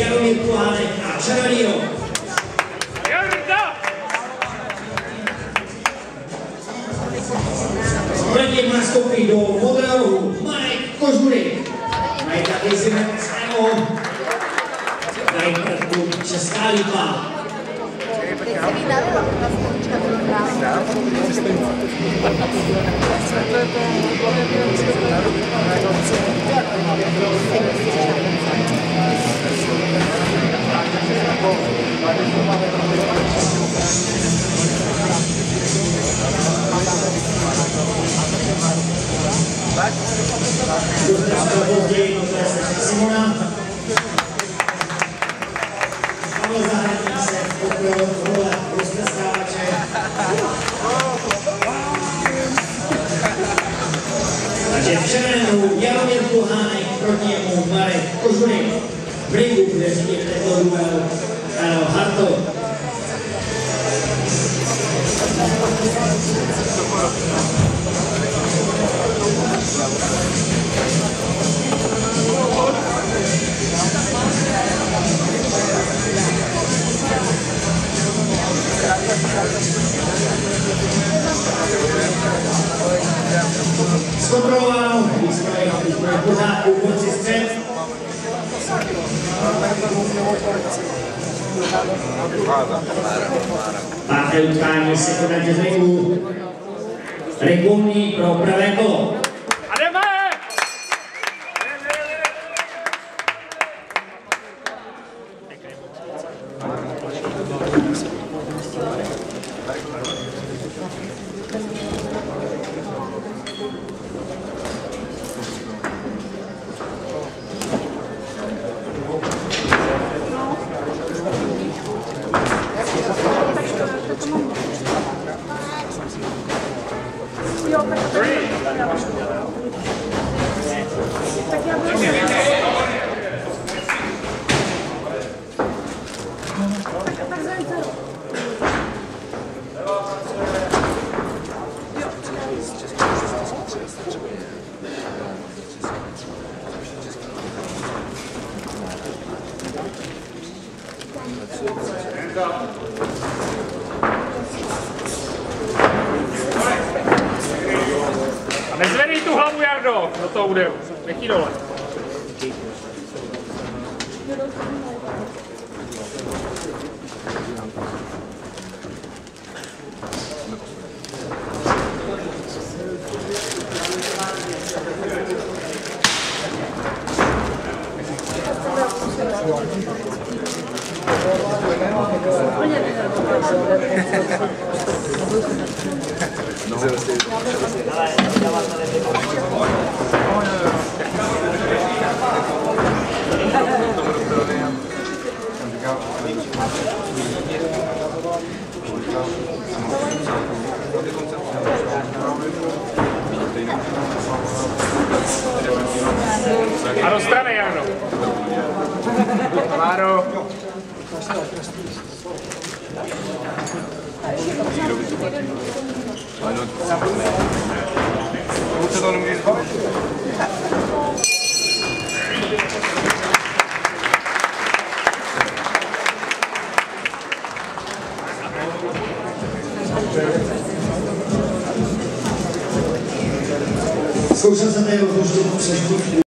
Jaromír Kuhánek a červený roh. Proti nastoupí do modrého rohu Marek Kožurik. Mají taky Zimek SMO. Dají prvku Česká Lípa. Později Simona. Pavel Zahradník se pokryl role rozteskávače. Takže v červenou Jaromír Kuhánek, proti němu Marek Kožurik. V ringu bude řídit tento duel Karel Hartl. Zkontrolováno, výstroj je v pořádku, konci střed. Páté utkání se koná z ringu. Regulní pro pravé kolo. A nezvedej tu hlavu, Jardo, do toho úderu. Nech ji dole. A do strany, Jarno. Máro. Zkoušel jsem tady rozlučit přes